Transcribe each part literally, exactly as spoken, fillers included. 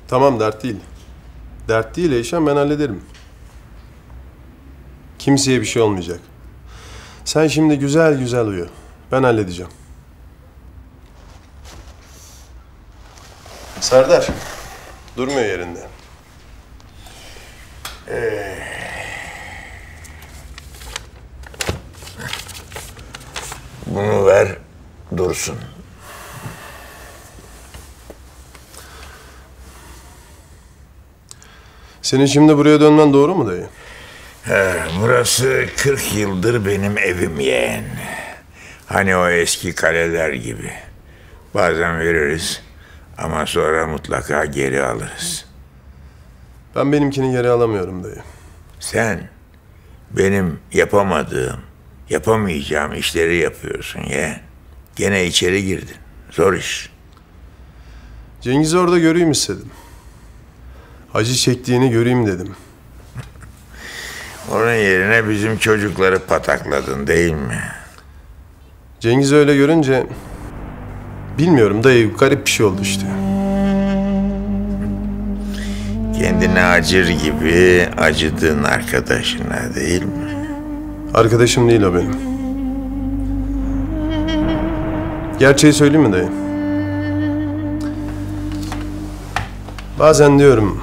Tamam, dert değil. Dert değil Eyşan, ben hallederim. Kimseye bir şey olmayacak. Sen şimdi güzel güzel uyu. Ben halledeceğim. Serdar, durmuyor yerinde. Ee, bunu ver, dursun. Senin şimdi buraya dönmen doğru mu dayı? He, burası kırk yıldır benim evim yeğen. Hani o eski kaleler gibi. Bazen veririz ama sonra mutlaka geri alırız. Ben benimkini geri alamıyorum dayı. Sen benim yapamadığım, yapamayacağım işleri yapıyorsun yeğen. Gene içeri girdin. Zor iş. Cengiz'i orada göreyim istedim. Acı çektiğini göreyim dedim. Onun yerine bizim çocukları patakladın değil mi? Cengiz'i öyle görünce... Bilmiyorum dayı, garip bir şey oldu işte. Kendine acır gibi acıdığın arkadaşına değil mi? Arkadaşım değil o benim. Gerçeği söyleyeyim mi dayı? Bazen diyorum...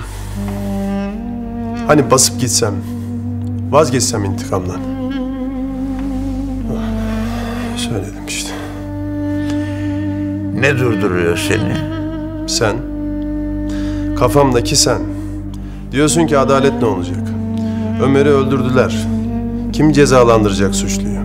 Hani basıp gitsem... Vazgeçsem intikamdan. Söyledim işte. Ne durduruyor seni? Sen. Kafamdaki sen. Diyorsun ki adalet ne olacak? Ömer'i öldürdüler. Kim cezalandıracak suçluyu?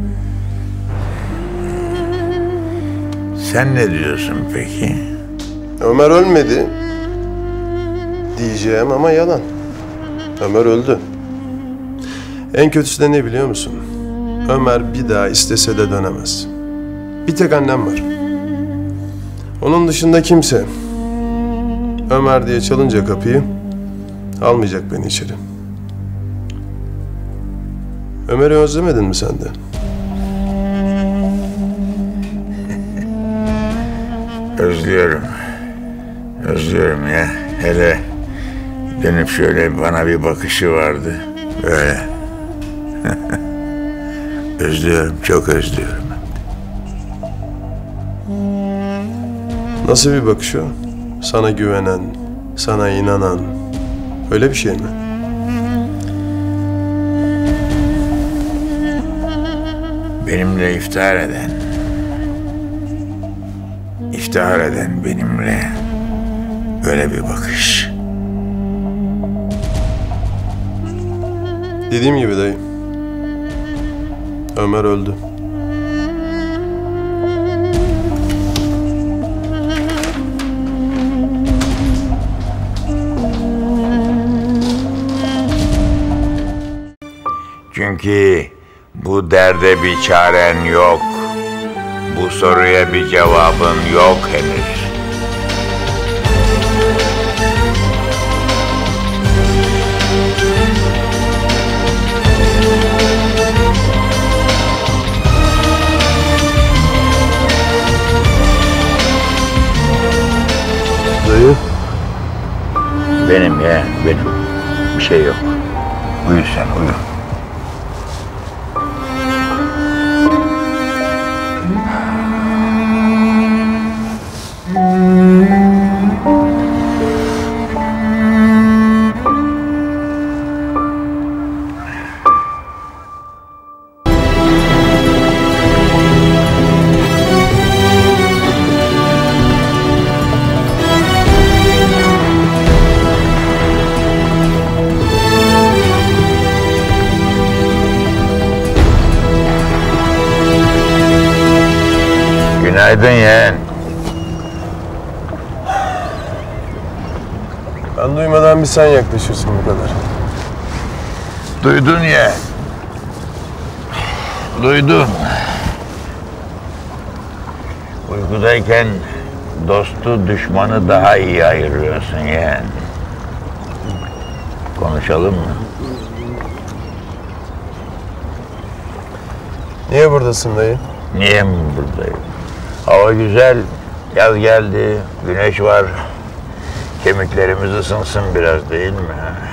Sen ne diyorsun peki? Ömer ölmedi diyeceğim ama yalan. Ömer öldü. En kötüsü de ne biliyor musun? Ömer bir daha istese de dönemez. Bir tek annem var. Onun dışında kimse Ömer diye çalınca kapıyı almayacak beni içeri. Ömer'i özlemedin mi sen de? Özlüyorum. Özlüyorum ya. Hele dönüp şöyle bana bir bakışı vardı. Böyle. Özlüyorum, çok özlüyorum. Nasıl bir bakış o? Sana güvenen, sana inanan, öyle bir şey mi? Benimle iftihar eden, iftihar eden benimle öyle bir bakış. Dediğim gibi dayı, Ömer öldü. Çünkü bu derde bir çaren yok. Bu soruya bir cevabın yok henüz. Dayı? Benim ya, benim. Bir şey yok. Uyu sen, uyu. Günaydın yeğen. Ben duymadan bir sen yaklaşırsın bu kadar. Duydun ya. Duydun. Uykudayken dostu düşmanı daha iyi ayırıyorsun yeğen. Konuşalım mı? Niye buradasın dayı? Niye mi buradayım? Hava güzel, yaz geldi, güneş var. kemiklerimiz ısınsın biraz, değil mi?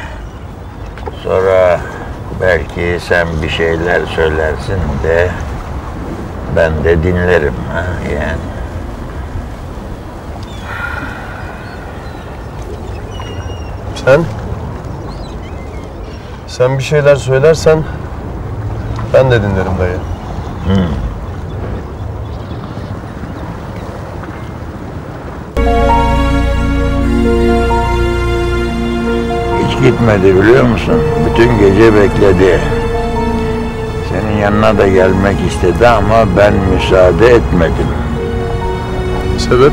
Sonra belki sen bir şeyler söylersin de ben de dinlerim, ha yani. Sen? Sen bir şeyler söylersen ben de dinlerim dayı. Hmm. Hiç gitmedi biliyor musun? Bütün gece bekledi. Senin yanına da gelmek istedi ama ben müsaade etmedim. Sebep?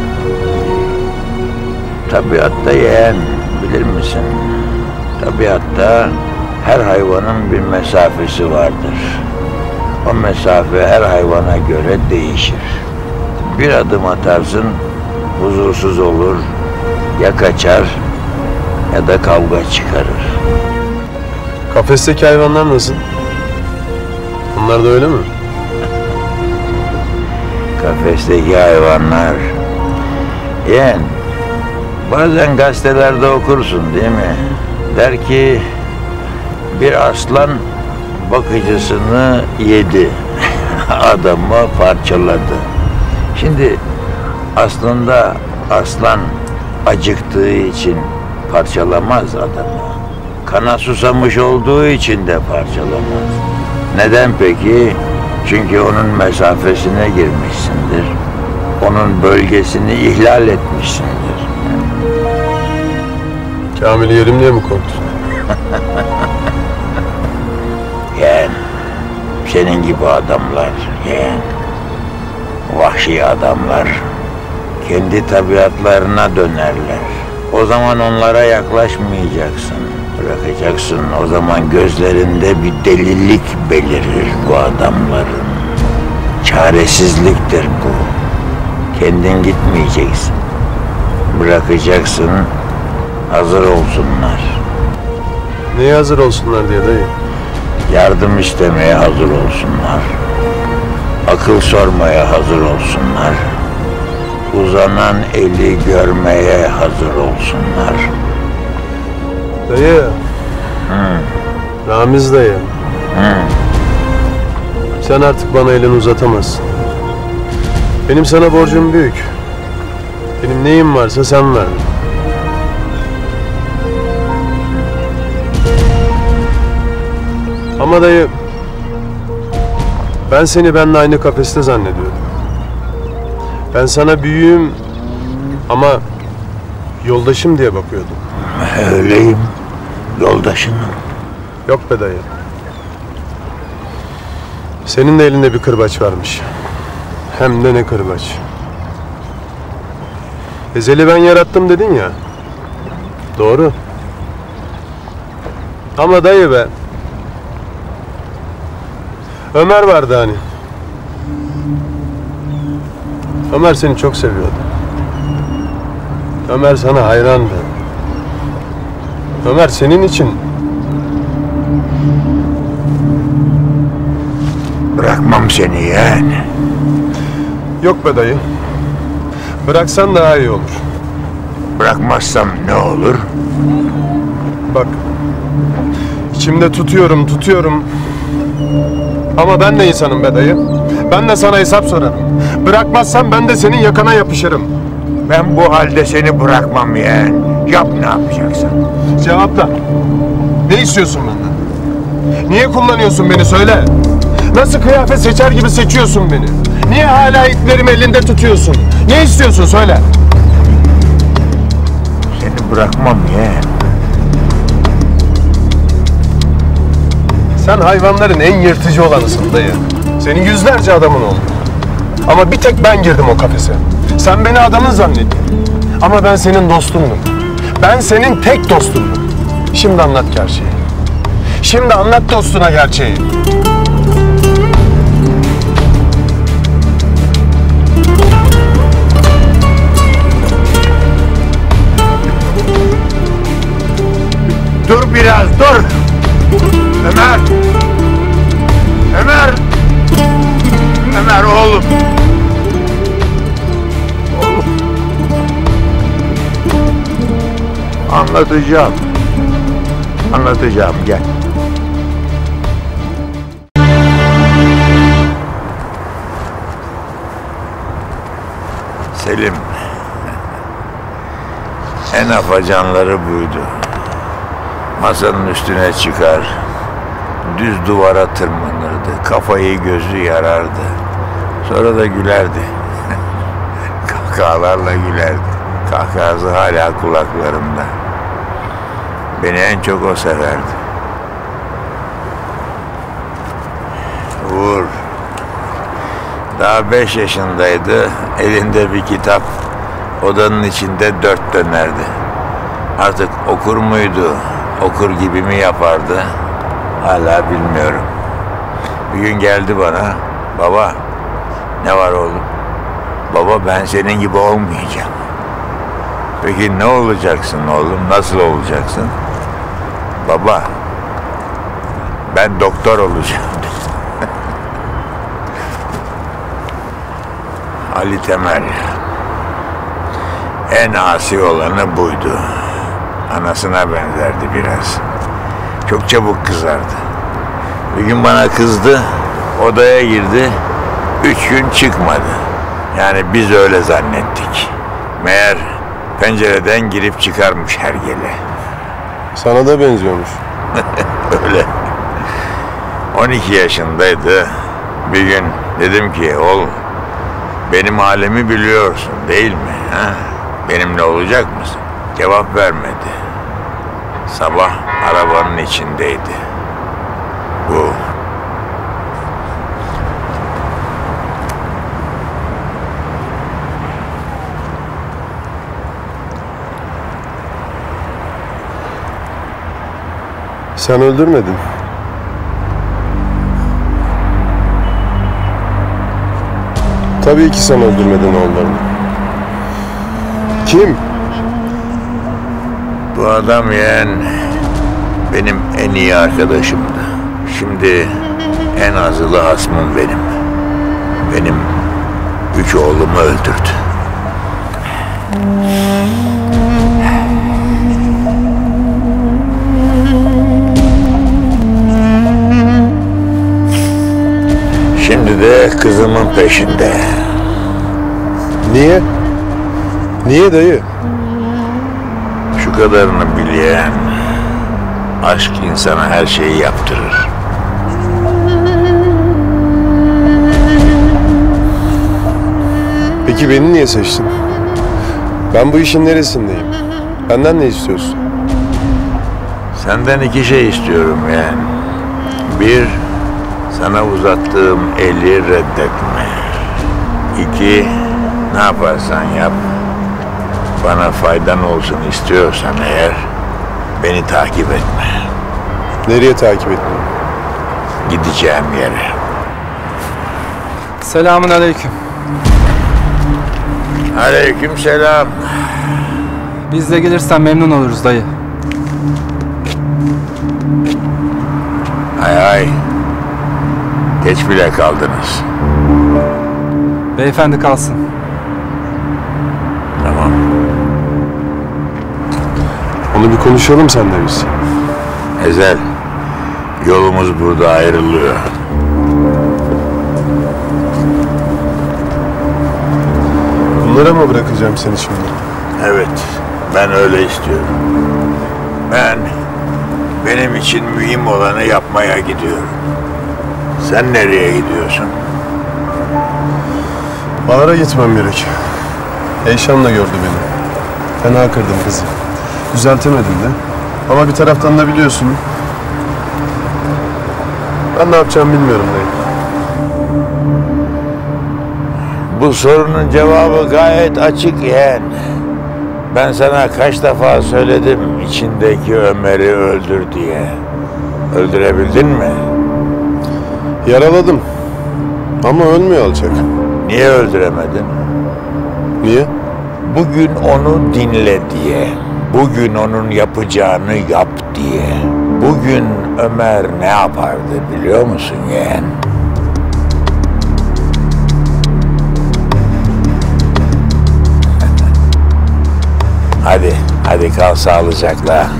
Tabiatta yeğen, bilir misin? Tabiatta her hayvanın bir mesafesi vardır. O mesafe her hayvana göre değişir. Bir adım atarsın, huzursuz olur, ya kaçar ya da kavga çıkarır. Kafesteki hayvanlar nasıl? Onlar da öyle mi? Kafesteki hayvanlar... Yeğen, bazen gazetelerde okursun değil mi? Der ki, bir aslan bakıcısını yedi, adamı parçaladı. Şimdi aslında aslan acıktığı için parçalamaz adamı. Kana susamış olduğu için de parçalamaz. Neden peki? Çünkü onun mesafesine girmişsindir. Onun bölgesini ihlal etmişsindir. Kamil'i yerim diye mi korktun? Yeğen, senin gibi adamlar, yeğen, vahşi adamlar kendi tabiatlarına dönerler. O zaman onlara yaklaşmayacaksın, bırakacaksın. O zaman gözlerinde bir delilik belirir bu adamların. Çaresizliktir bu. Kendin gitmeyeceksin. Bırakacaksın, hazır olsunlar. Neye hazır olsunlar diye dayı? Yardım istemeye hazır olsunlar. Akıl sormaya hazır olsunlar. Uzanan eli görmeye hazır olsunlar. Dayı. Hı. Ramiz dayı. Hı. Sen artık bana elini uzatamazsın. Benim sana borcum büyük. Benim neyim varsa sen ver. Ama dayı, ben seni benimle aynı kafeste zannediyordum. Ben sana büyüğüm ama yoldaşım diye bakıyordum. Öyleyim, yoldaşınım. Yok be dayı. Senin de elinde bir kırbaç varmış. Hem de ne kırbaç. Ezel'i ben yarattım dedin ya. Doğru. Ama dayı be. Ömer vardı hani. Ömer seni çok seviyordu. Ömer sana hayrandı. Ömer senin için. Bırakmam seni yeğen. Yok be dayı. Bıraksan daha iyi olur. Bırakmazsam ne olur? Bak. İçimde tutuyorum, tutuyorum. Ama ben de insanım be dayı. Ben de sana hesap sorarım. Bırakmazsan ben de senin yakana yapışırım. Ben bu halde seni bırakmam yeğen. Yap ne yapacaksan. Cevapla. Ne istiyorsun benden? Niye kullanıyorsun beni söyle. Nasıl kıyafet seçer gibi seçiyorsun beni? Niye hala iplerimi elinde tutuyorsun? Ne istiyorsun söyle. Seni bırakmam yeğen. Sen hayvanların en yırtıcı olanısın dayı. Senin yüzlerce adamın oldu. Ama bir tek ben girdim o kafese. Sen beni adamın zannettin. Ama ben senin dostundum. Ben senin tek dostundum. Şimdi anlat gerçeği. Şimdi anlat dostuna gerçeği. Dur biraz, dur! Ömer! Ömer! Ömer oğlum! Oğlum! Anlatacağım. Anlatacağım, gel. Selim. En afacanları buydu. Masanın üstüne çıkar, düz duvara tırmanırdı, kafayı gözü yarardı. Sonra da gülerdi. Kahkahalarla gülerdi. Kahkahası hala kulaklarımda. Beni en çok o severdi. Uğur daha beş yaşındaydı, elinde bir kitap, odanın içinde dört dönerdi. Artık okur muydu, okur gibi mi yapardı, hala bilmiyorum. Bir gün geldi bana, baba, ne var oğlum? Baba, ben senin gibi olmayacağım. Peki ne olacaksın oğlum, nasıl olacaksın? Baba, ben doktor olacağım. Ali Temel. En asi olanı buydu. Anasına benzerdi biraz. Çok çabuk kızardı. Bir gün bana kızdı, odaya girdi, üç gün çıkmadı. Yani biz öyle zannettik. Meğer pencereden girip çıkarmış hergele. Sana da benziyormuş. Öyle. on iki yaşındaydı. Bir gün dedim ki, oğlum, benim halimi biliyorsun değil mi? Ha? Benimle olacak mısın? Cevap vermedi. Sabah arabanın içindeydi. Bu. Sen öldürmedin. Tabii ki sen öldürmedin oğullarını. Kim? Bu adam yeğen benim en iyi arkadaşımdı. Şimdi en azılı hasmım benim. Benim üç oğlumu öldürdü. Şimdi de kızımın peşinde. Niye? Niye dayı? Şu kadarını bileyen, aşk insana her şeyi yaptırır. Peki beni niye seçtin? Ben bu işin neresindeyim? Benden ne istiyorsun? Senden iki şey istiyorum yani. Bir, sana uzattığım eli reddetme. İki, ne yaparsan yap, bana faydan olsun istiyorsan eğer, beni takip etme. Nereye takip etmeyeyim? Gideceğim yere. Selamun aleyküm. Aleyküm selam. Biz de gelirsen memnun oluruz dayı. Hay hay. Geç bile kaldınız. Beyefendi kalsın. Tamam. Onu bir konuşalım seninle biz. Ezel, yolumuz burada ayrılıyor. Bunlara mı bırakacağım seni şimdi? Evet, ben öyle istiyorum. Ben, benim için mühim olanı yapmaya gidiyorum. Sen nereye gidiyorsun? Bahar'a gitmem gerek. Eyşan da gördü beni. Fena kırdım kızı. Düzeltemedim de. Ama bir taraftan da biliyorsun. Ben ne yapacağımı bilmiyorum dayı. Bu sorunun cevabı gayet açık yeğen. Ben sana kaç defa söyledim içindeki Ömer'i öldür diye. Öldürebildin mi? Yaraladım. Ama ölmüyor alacak. Niye öldüremedin? Niye? Bugün onu dinle diye. Bugün onun yapacağını yap diye. Bugün Ömer ne yapardı biliyor musun yeğen? Hadi. Hadi kal sağlıcakla.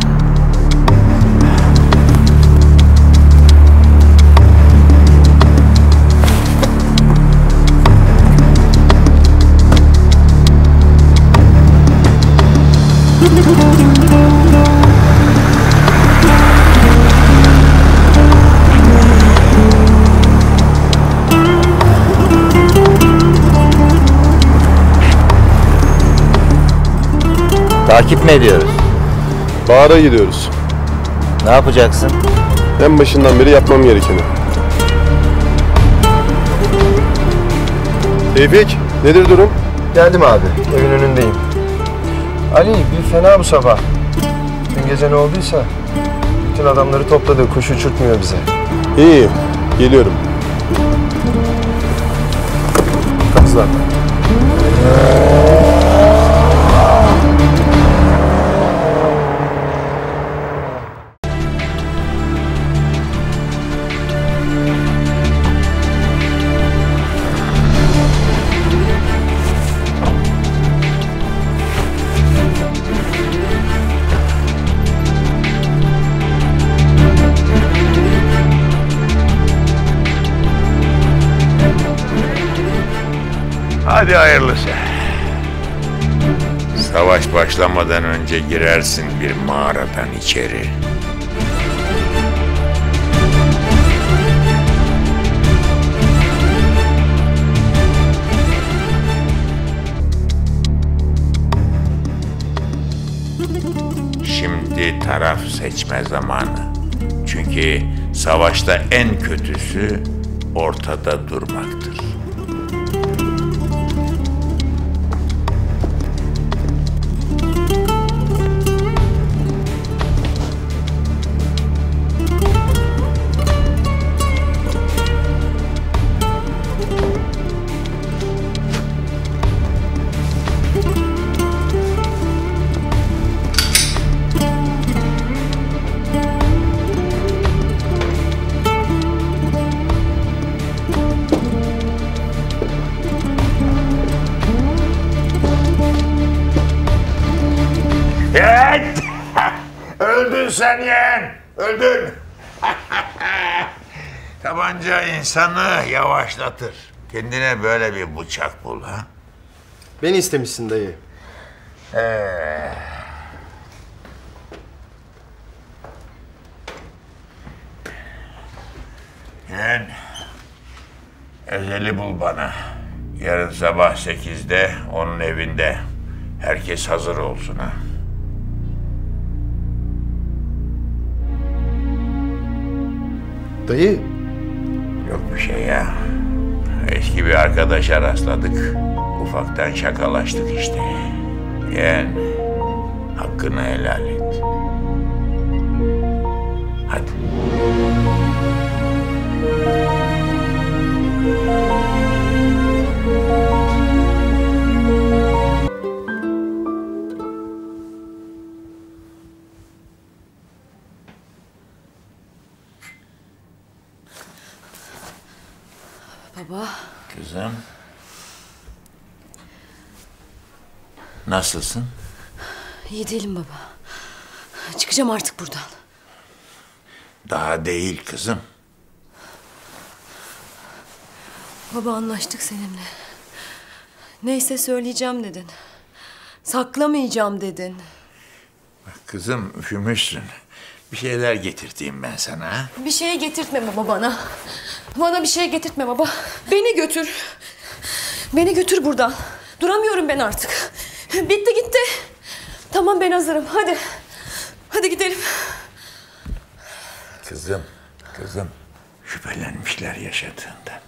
Takip mi ediyoruz? Bağır'a gidiyoruz. Ne yapacaksın? En başından beri yapmam gerekeni. Tevfik, nedir durum? Geldim abi, evin önündeyim. Ali, bir fena bu sabah. Dün gece ne olduysa, bütün adamları topladı, kuş uçurtmuyor bize. İyi, geliyorum. Kızlar. Hadi hayırlısı. Savaş başlamadan önce girersin bir mağaradan içeri. Şimdi taraf seçme zamanı. Çünkü savaşta en kötüsü ortada durmaktır. Evet! Öldün sen yeğen! Öldün! Tabanca insanı yavaşlatır. Kendine böyle bir bıçak bul ha. Beni istemişsin dayı. Ee. Yeğen, Ezel'i bul bana. Yarın sabah sekizde onun evinde. Herkes hazır olsun ha. Dayı, Yok bir şey ya. Eski bir arkadaşa rastladık. Ufaktan şakalaştık işte. Yeğen, hakkını helal et. Hadi. Baba. Kızım. Nasılsın? İyi değilim baba. Çıkacağım artık buradan. Daha değil kızım. Baba anlaştık seninle. Neyse söyleyeceğim dedin. Saklamayacağım dedin. Bak kızım üşümüşsün. Bir şeyler getirteyim ben sana ha? Bir şey getirtme baba bana. Bana bir şey getirtme baba. Beni götür. Beni götür buradan. Duramıyorum ben artık. Bitti gitti. Tamam ben hazırım. Hadi. Hadi gidelim. Kızım, kızım. Şüphelenmişler yaşadığından.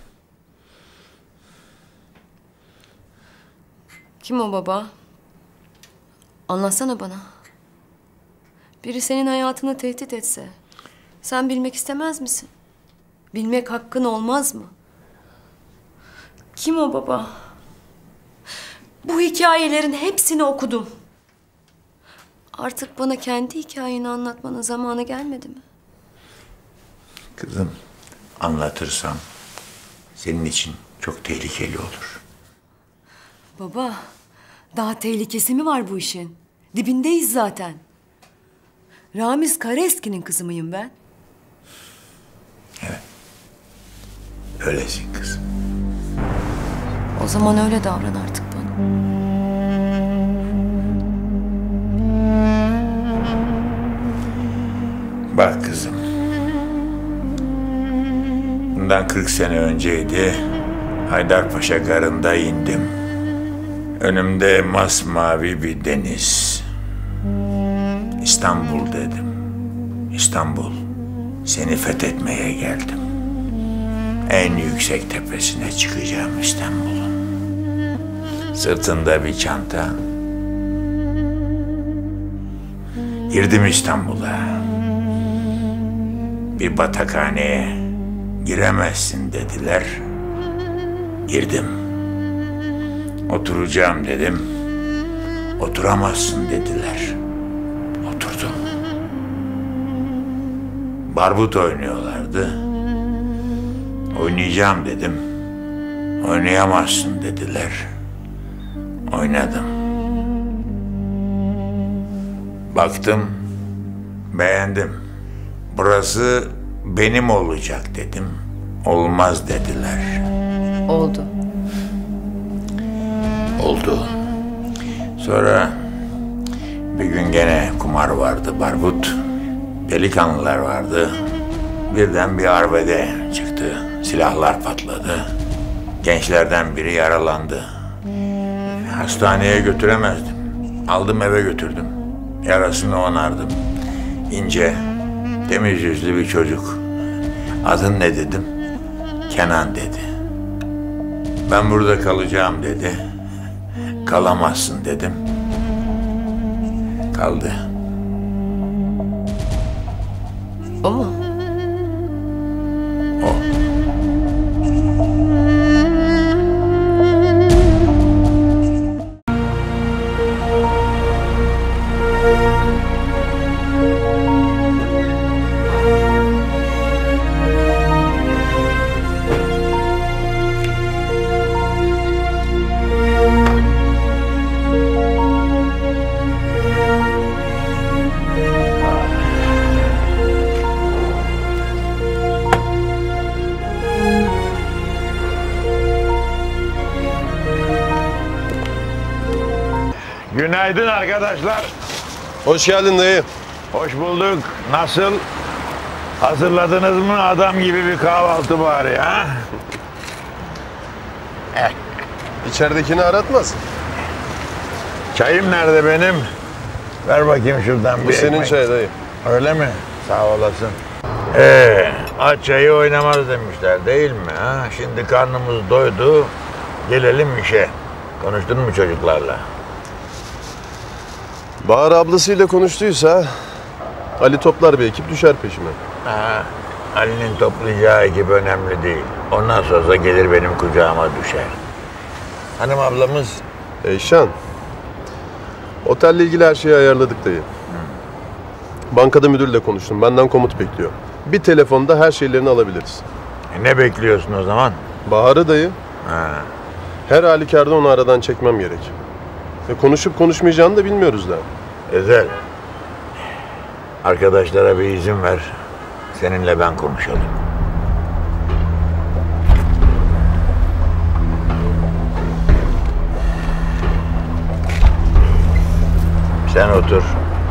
Kim o baba? Anlatsana bana. Biri senin hayatını tehdit etse, sen bilmek istemez misin? Bilmek hakkın olmaz mı? Kim o baba? Bu hikayelerin hepsini okudum. Artık bana kendi hikayeni anlatmanın zamanı gelmedi mi? Kızım, anlatırsam senin için çok tehlikeli olur. Baba, daha tehlikesi mi var bu işin? Dibindeyiz zaten. Ramiz Karaeski'nin kızı mıyım ben? Öylesin kızım. O zaman öyle davran artık bana. Bak kızım. Bundan kırk sene önceydi. Haydarpaşa garında indim. Önümde masmavi bir deniz. İstanbul dedim. İstanbul. Seni fethetmeye geldim. En yüksek tepesine çıkacağım İstanbul'un. Sırtında bir çanta. Girdim İstanbul'a. Bir batakhaneye giremezsin dediler. Girdim. Oturacağım dedim. Oturamazsın dediler. Oturdum. Barbut oynuyorlardı. Oynayacağım dedim. Oynayamazsın dediler. Oynadım. Baktım, beğendim. Burası benim olacak dedim. Olmaz dediler. Oldu. Oldu. Sonra bir gün gene kumar vardı, barbut. Delikanlılar vardı. Birden bir arbede çıktı. Silahlar patladı. Gençlerden biri yaralandı. Hastaneye götüremezdim. Aldım eve götürdüm. Yarasını onardım. İnce, temiz yüzlü bir çocuk. Adın ne dedim? Kenan dedi. Ben burada kalacağım dedi. Kalamazsın dedim. Kaldı. O mu? O. Günaydın arkadaşlar. Hoş geldin dayı. Hoş bulduk. Nasıl? Hazırladınız mı adam gibi bir kahvaltı bari ha? İçeridekini aratmaz. Çayım nerede benim? Ver bakayım şuradan Bu bir senin ekmek. çay dayı. Öyle mi? Sağ olasın. Ee, aç çayı oynamaz demişler değil mi? Ha? Şimdi karnımız doydu. Gelelim işe. Konuştun mu çocuklarla? Bahar ablasıyla konuştuysa Ali toplar bir ekip düşer peşime. Ha, Ali'nin toplayacağı ekip önemli değil. Ondan sonra gelir benim kucağıma düşer. Hanım ablamız Eyşan. Otelle ilgili her şeyi ayarladık dayı. Bankada müdürle konuştum. Benden komut bekliyor. Bir telefonda her şeylerini alabiliriz. e, ne bekliyorsun o zaman? Bahar'ı dayı. Ha, Her halükarda onu aradan çekmem gerek. Ve konuşup konuşmayacağını da bilmiyoruz daha. Ezel. Arkadaşlara bir izin ver. Seninle ben konuşalım. Sen otur.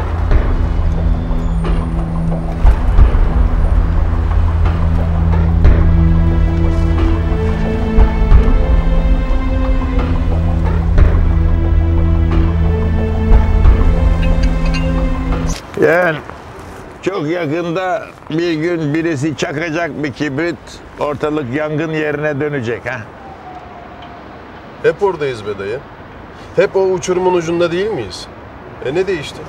Yani çok yakında bir gün birisi çakacak bir kibrit, ortalık yangın yerine dönecek ha. Hep oradayız be dayı. Hep o uçurumun ucunda değil miyiz? E ne değişti?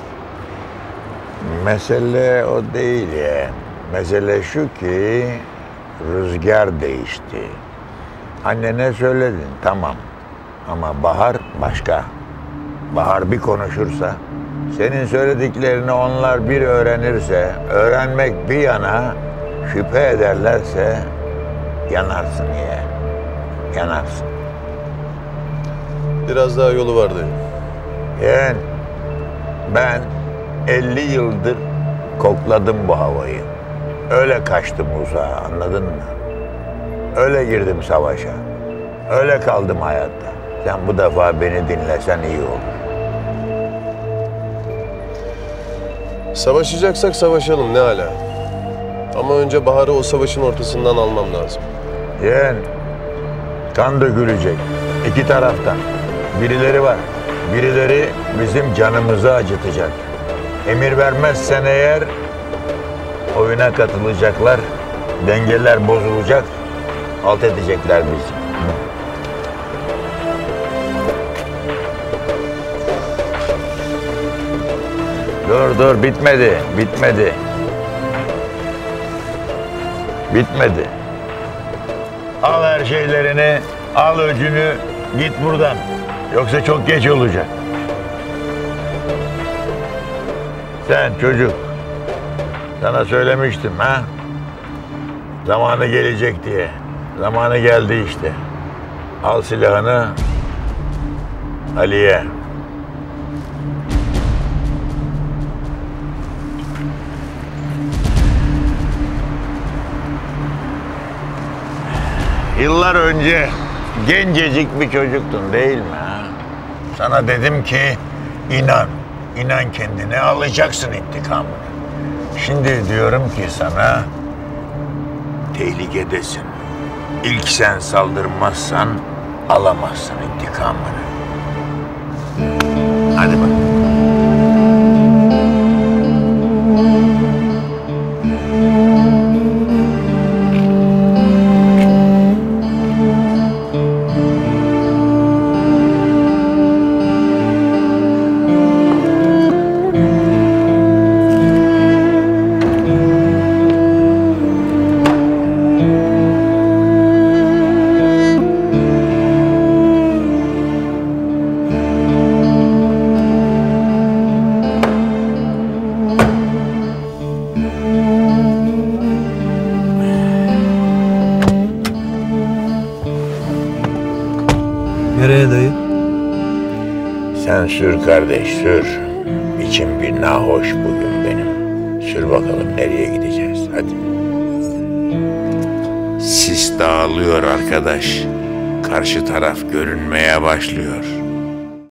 Mesele o değil ya. Mesele şu ki rüzgar değişti. Annene söyledin tamam. Ama Bahar başka. Bahar bir konuşursa, senin söylediklerini onlar bir öğrenirse, öğrenmek bir yana, şüphe ederlerse yanarsın ya. Yanarsın. Biraz daha yolu var dayı. Yani Ben elli yıldır kokladım bu havayı. Öyle kaçtım uzağa, anladın mı? Öyle girdim savaşa. Öyle kaldım hayatta. Sen bu defa beni dinlesen iyi olur. Savaşacaksak savaşalım ne hala. Ama önce Bahar'ı o savaşın ortasından almam lazım. Yeğen, kan dökülecek. İki taraftan. Birileri var. Birileri bizim canımızı acıtacak. Emir vermezsen eğer oyuna katılacaklar. Dengeler bozulacak. Alt edecekler bizi. Dur dur bitmedi. Bitmedi. Bitmedi. Al her şeylerini, al öcünü, git buradan. Yoksa çok geç olacak. Sen çocuk, sana söylemiştim ha? Zamanı gelecek diye. Zamanı geldi işte. Al silahını, Ali'ye. Yıllar önce gencecik bir çocuktun değil mi ha? Sana dedim ki inan, inan kendine alacaksın intikamını. Şimdi diyorum ki sana tehlikedesin. İlk sen saldırmazsan alamazsın intikamını. Hadi bak. Nereye dayı? Sen sür kardeş sür. İçim bir nahoş bugün benim. Sür bakalım nereye gideceğiz hadi. Sis dağılıyor arkadaş. Karşı taraf görünmeye başlıyor.